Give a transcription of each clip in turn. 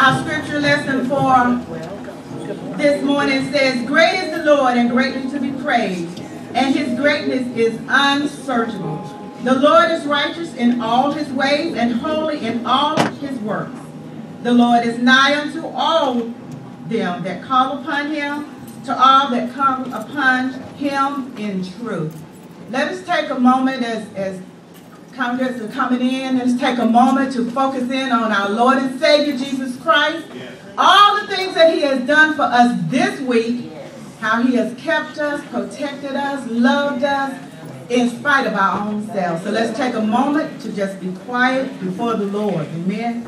Our scripture lesson for this morning says, "Great is the Lord and greatly to be praised, and his greatness is unsearchable. The Lord is righteous in all his ways and holy in all his works. The Lord is nigh unto all them that call upon him, to all that come upon him in truth." Let us take a moment as Congress are coming in. Let's take a moment to focus in on our Lord and Savior Jesus Christ. All the things that he has done for us this week, how he has kept us, protected us, loved us, in spite of our own selves. So let's take a moment to just be quiet before the Lord. Amen.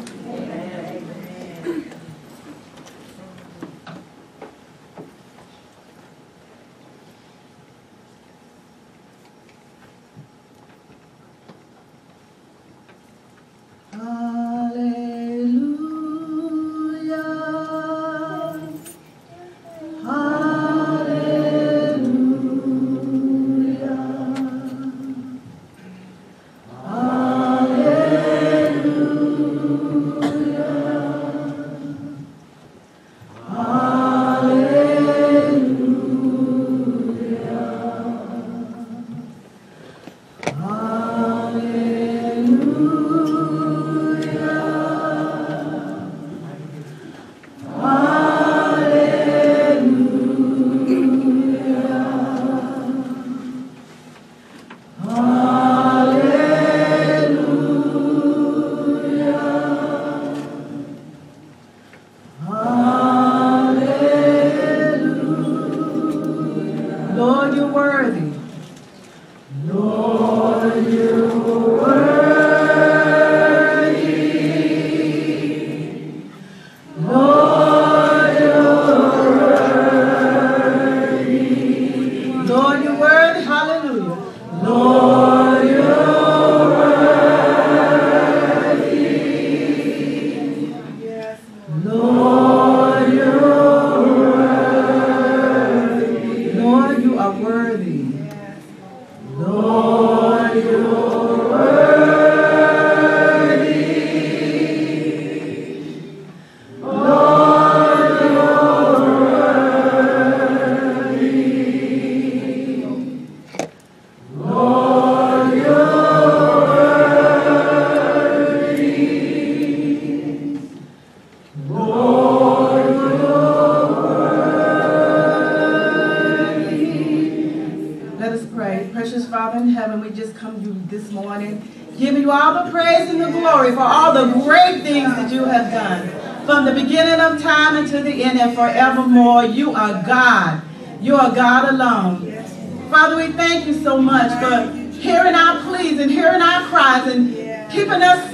Forevermore, you are God. You are God alone. Father, we thank you so much for hearing our pleas and hearing our cries and keeping us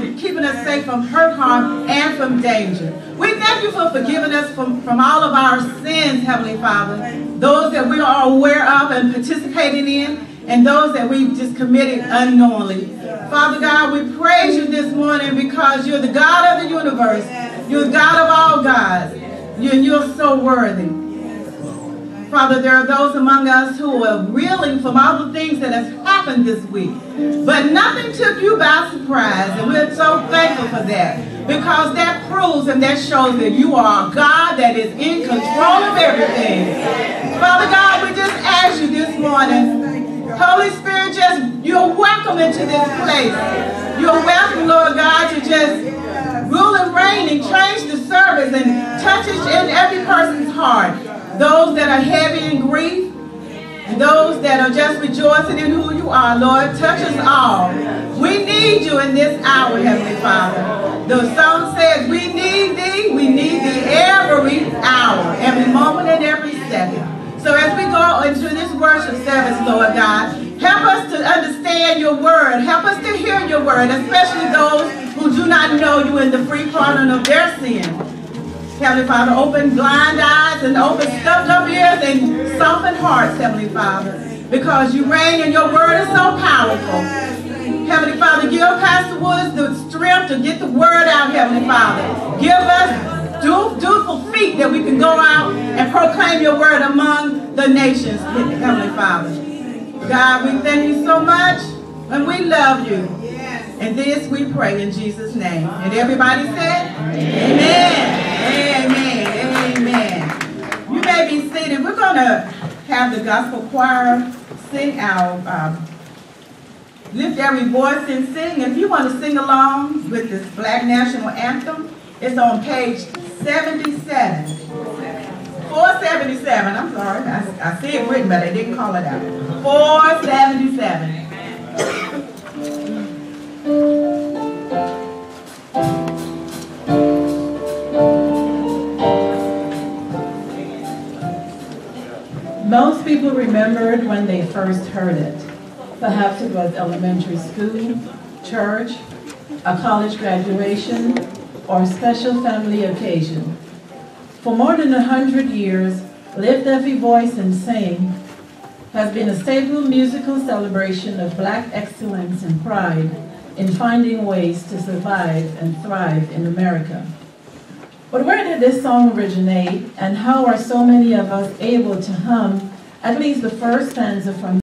safe from hurt, harm, and from danger. We thank you for forgiving us from all of our sins, Heavenly Father, those that we are aware of and participating in, and those that we just committed unknowingly. Father God, we praise you this morning because you're the God of the universe. You're the God of all gods. You're so worthy. Father, there are those among us who are reeling from all the things that has happened this week. But nothing took you by surprise, and we're so thankful for that, because that proves and that shows that you are a God that is in control of everything. Father God, we just ask you this morning, Holy Spirit, you're welcome into this place. You're welcome, Lord God, to just rule and reign and change the service and touch each and every person's heart. Those that are heavy in grief and those that are just rejoicing in who you are, Lord, touch us all. We need you in this hour, Heavenly Father. The song says we need thee every hour, every moment and every second. So as we go into this worship service, Lord God, help us to understand your word. Help us to hear your word, especially those who do not know you in the free pardon of their sin. Heavenly Father, open blind eyes and open stuffed up ears and soften hearts, Heavenly Father, because you reign and your word is so powerful. Heavenly Father, give Pastor Woods the strength to get the word out, Heavenly Father. Give us dutiful feet that we can go out and proclaim your word among the nations, Heavenly Father. God, we thank you so much, and we love you. And this we pray in Jesus' name. And everybody said, amen. seated. We're going to have the gospel choir sing our Lift Every Voice and Sing. If you want to sing along with this Black National Anthem, it's on page 77. 477, I'm sorry. I see it written, but I didn't call it out. 477. Most people remember it when they first heard it. Perhaps it was elementary school, church, a college graduation, or a special family occasion. For more than 100 years, Lift Every Voice and Sing has been a stable musical celebration of Black excellence and pride in finding ways to survive and thrive in America. But where did this song originate, and how are so many of us able to hum at least the first stanza from